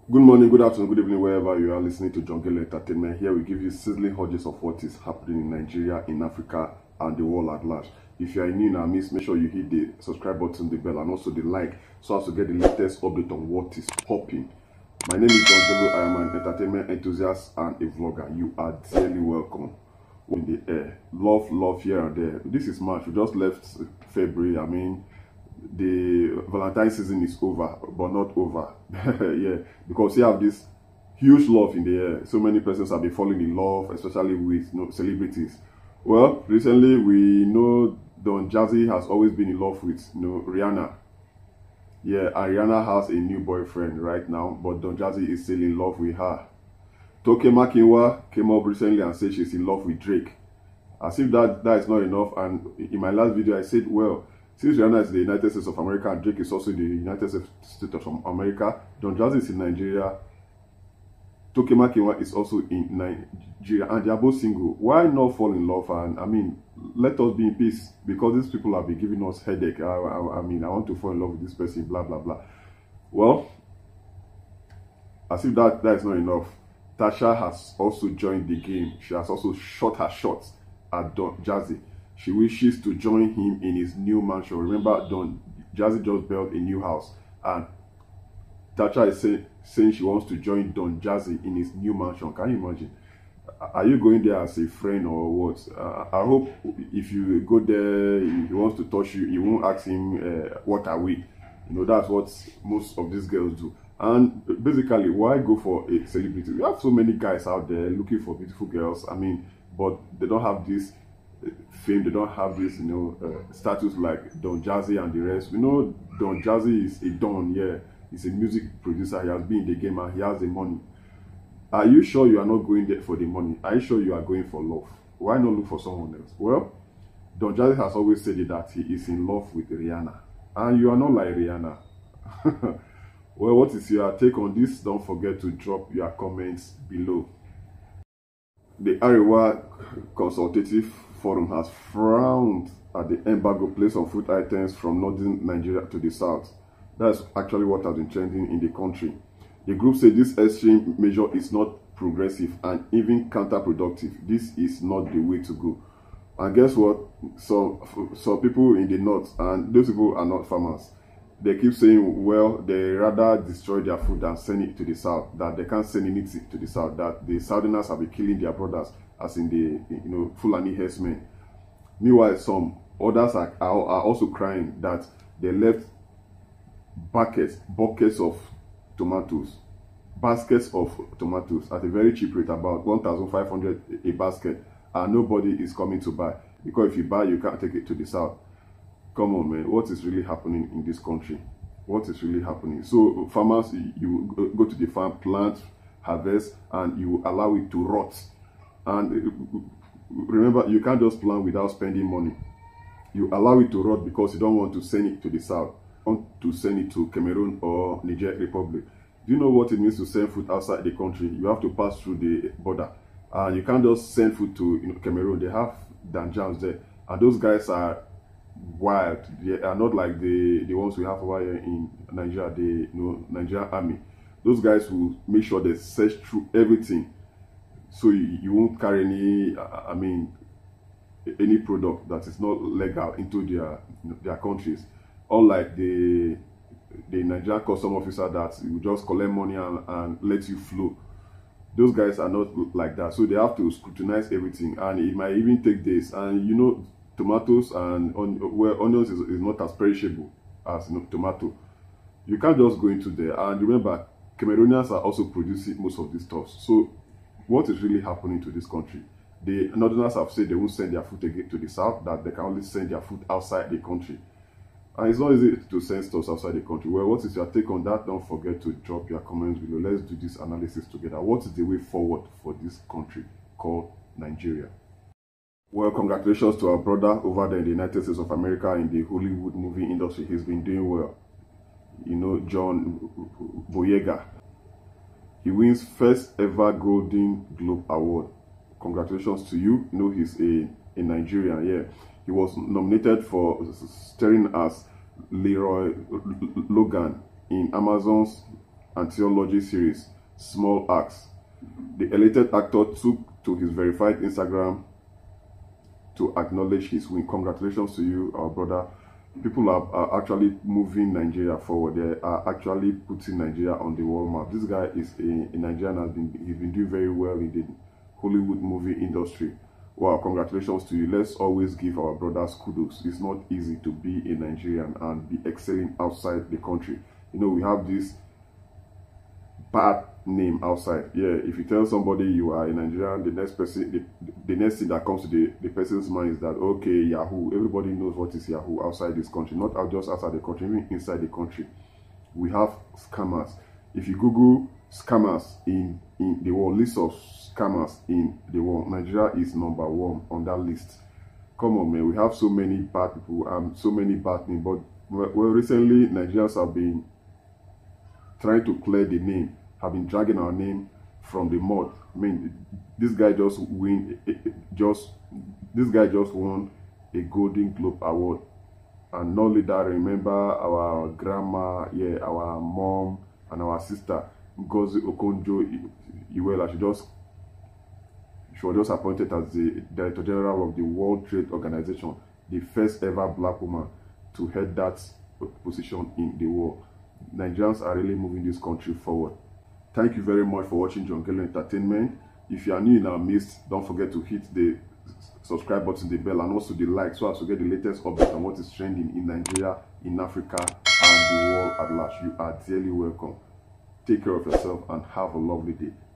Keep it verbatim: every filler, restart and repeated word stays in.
Good morning, good afternoon, good evening, wherever you are listening to Jungle Entertainment. Here we give you sizzling hodges of what is happening in Nigeria, in Africa, and the world at large. If you are new in our midst, make sure you hit the subscribe button, the bell, and also the like, so as to get the latest update on what is popping. My name is Jungle. I am an entertainment enthusiast and a vlogger. You are dearly welcome in the air. Love, love here and there. This is March. We just left February. I mean, the Valentine's season is over, but not over. Yeah, because you have this huge love in the air. So many persons have been falling in love, especially with you know, celebrities. Well, recently we know Don Jazzy has always been in love with you know, Rihanna. Yeah, and Rihanna has a new boyfriend right now, but Don Jazzy is still in love with her. Toke Makinwa came up recently and said she's in love with Drake. As if that, that is not enough. And in my last video, I said, well, since Rihanna is in the United States of America and Drake is also in the United States of America, Don Jazzy is in Nigeria, Toke Makinwa is also in Nigeria, and they are both single. Why not fall in love? And I mean, let us be in peace, because these people have been giving us headache. I, I, I mean, I want to fall in love with this person, blah, blah, blah. Well, as if that, that is not enough, Tasha has also joined the game. She has also shot her shots at Don Jazzy. She wishes to join him in his new mansion. Remember, Don Jazzy just built a new house, and Tasha is say, saying she wants to join Don Jazzy in his new mansion. Can you imagine? Are you going there as a friend or what? Uh, I hope if you go there, if he wants to touch you, you won't ask him, uh, what are we? You know, that's what most of these girls do. And basically, why go for a celebrity? We have so many guys out there looking for beautiful girls. I mean, but they don't have this fame, they don't have this, you know, uh, status like Don Jazzy and the rest. We know Don Jazzy is a don, yeah. He's a music producer. He has been in the game and he has the money. Are you sure you are not going there for the money? Are you sure you are going for love? Why not look for someone else? Well, Don Jazzy has always said that he is in love with Rihanna, and you are not like Rihanna. Well, what is your take on this? Don't forget to drop your comments below. The Arewa Consultative Forum has frowned at the embargo placed on food items from northern Nigeria to the south. That's actually what has been trending in the country. The group said this extreme measure is not progressive and even counterproductive. This is not the way to go. And guess what? So, so people in the north, and those people are not farmers, they keep saying, well, they rather destroy their food than send it to the south, that they can't send anything to the south, that the Southerners have been killing their brothers, as in the, you know, Fulani herdsmen. Meanwhile, some others are, are, are also crying that they left buckets, buckets of tomatoes, baskets of tomatoes at a very cheap rate, about one thousand five hundred a basket, and nobody is coming to buy, because if you buy, you can't take it to the south. Come on, man, what is really happening in this country? What is really happening? So farmers, you go to the farm, plant, harvest, and you allow it to rot. And remember, you can't just plant without spending money. You allow it to rot because you don't want to send it to the south, you want to send it to Cameroon or Niger Republic. Do you know what it means to send food outside the country? You have to pass through the border, and you can't just send food to you know, Cameroon. They have Danjans there, and those guys are wild. They are not like the the ones we have over here in Nigeria, the you know Nigerian army. Those guys will make sure they search through everything, so you, you won't carry any I mean any product that is not legal into their you know, their countries. Unlike the the Nigerian custom officer that will just collect money and, and let you flow. Those guys are not like that, so they have to scrutinize everything, and it might even take days. And you know, tomatoes and on, well, onions is, is not as perishable as you know, tomato. You can't just go into there. And remember, Cameroonians are also producing most of this stuff. So what is really happening to this country? The northerners have said they won't send their food again to the south, that they can only send their food outside the country. And it's not easy to send stuff outside the country. Well, what is your take on that? Don't forget to drop your comments below. Let's do this analysis together. What is the way forward for this country called Nigeria? Well, congratulations to our brother over there in the United States of America in the Hollywood movie industry. He's been doing well. You know, John Boyega. He wins first ever Golden Globe Award. Congratulations to you. You know, he's a, a Nigerian, yeah. He was nominated for starring as Leroy Logan in Amazon's anthology series, Small Acts. The elated actor took to his verified Instagram to acknowledge his win. Congratulations to you, our brother. People are, are actually moving Nigeria forward. They are actually putting Nigeria on the world map. This guy is a, a Nigerian, has been, he's been doing very well in the Hollywood movie industry. Wow, congratulations to you. Let's always give our brothers kudos. It's not easy to be a Nigerian and be excelling outside the country. You know, we have this bad name outside. Yeah, if you tell somebody you are a Nigerian, the next person, the, the next thing that comes to the, the person's mind is that, okay, Yahoo. Everybody knows what is Yahoo outside this country, not just outside the country, even inside the country. We have scammers. If you Google scammers in, in the world, list of scammers in the world, Nigeria is number one on that list. Come on, man, we have so many bad people and so many bad names, but well, recently Nigerians have been trying to clear the name, have been dragging our name from the mud. I mean, this guy just win, just this guy just won a Golden Globe Award, and not only that, remember our grandma, yeah, our mom and our sister Ngozi Okonjo-Iweala. She just she was just appointed as the Director General of the World Trade Organization, the first ever black woman to head that position in the world. Nigerians are really moving this country forward. Thank you very much for watching Jongele Entertainment. If you are new in our midst, don't forget to hit the subscribe button, the bell, and also the like, so as to get the latest updates on what is trending in Nigeria, in Africa, and the world at large. You are dearly welcome. Take care of yourself and have a lovely day.